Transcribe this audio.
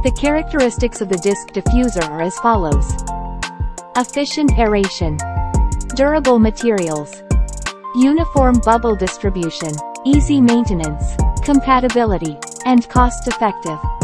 The characteristics of the disc diffuser are as follows. Efficient aeration. Durable materials. Uniform bubble distribution. Easy maintenance. Compatibility. And cost-effective.